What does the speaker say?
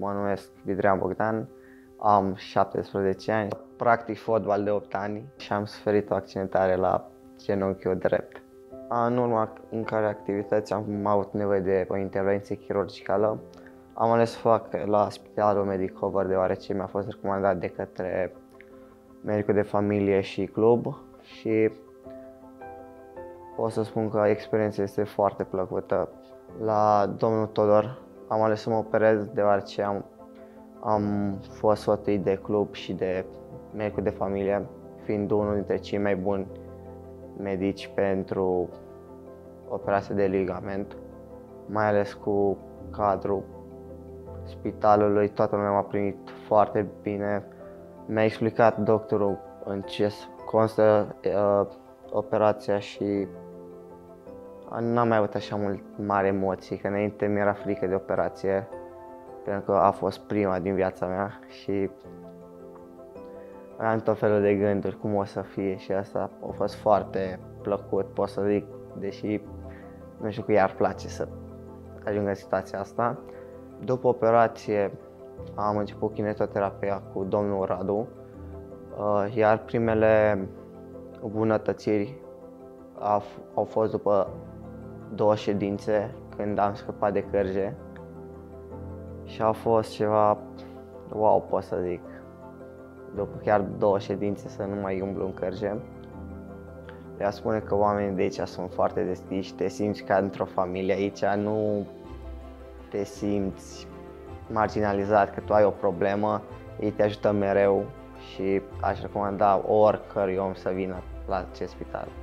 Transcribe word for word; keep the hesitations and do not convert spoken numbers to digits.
mă numesc Vidrian Bogdan, am șaptesprezece ani, practic fotbal de opt ani și am suferit o accidentare la genunchiul drept. În urma în care activități am avut nevoie de o intervenție chirurgicală, am ales să fac la Spitalul Medicover deoarece mi-a fost recomandat de către medicul de familie și club și pot să spun că experiența este foarte plăcută. La domnul Todor am ales să mă operez deoarece am, am fost sfătuit de club și de medicul de familie, fiind unul dintre cei mai buni medici pentru operație de ligament, mai ales cu cadrul spitalului. Toată lumea m-a primit foarte bine. Mi-a explicat doctorul în ce constă uh, operația și n-am mai avut așa mult mari emoții, că înainte mi-era frică de operație, pentru că a fost prima din viața mea și aveam tot felul de gânduri cum o să fie și asta a fost foarte plăcut, pot să zic, deși nu știu că i-ar place să ajungă în situația asta. După operație am început kinetoterapia cu domnul Radu, iar primele îmbunătățiri au fost după două ședințe, când am scăpat de cărge și a fost ceva wow, pot să zic, după chiar două ședințe să nu mai umblu în cărge. Le-a spune că oamenii de aici sunt foarte deschiși, te simți ca într-o familie aici, nu te simți marginalizat, că tu ai o problemă, ei te ajută mereu și aș recomanda oricărui om să vină la acest spital.